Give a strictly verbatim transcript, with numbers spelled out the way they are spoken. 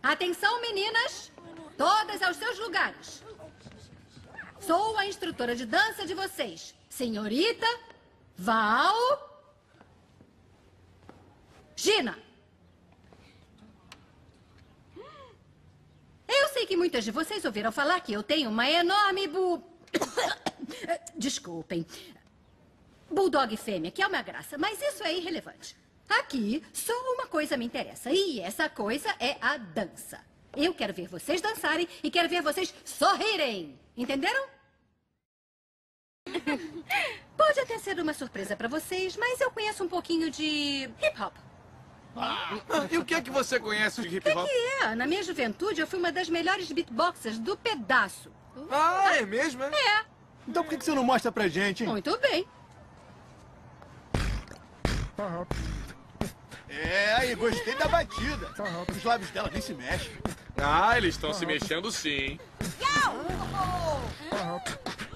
Atenção, meninas! Todas aos seus lugares. Sou a instrutora de dança de vocês. Senhorita Val... Gina. Eu sei que muitas de vocês ouviram falar que eu tenho uma enorme bu... Desculpem. Bulldog fêmea, que é uma graça, mas isso é irrelevante. Aqui, só uma coisa me interessa, e essa coisa é a dança. Eu quero ver vocês dançarem e quero ver vocês sorrirem. Entenderam? Pode até ser uma surpresa pra vocês, mas eu conheço um pouquinho de hip-hop. Ah, e o que é que você conhece de O que, hip-hop? que é? Na minha juventude, eu fui uma das melhores beatboxers do pedaço. Ah, é mesmo? É? É. Então por que que você não mostra pra gente, hein? Muito bem. É, aí, gostei da batida. Os lábios dela nem se mexem. Ah, eles estão se mexendo sim. Yo!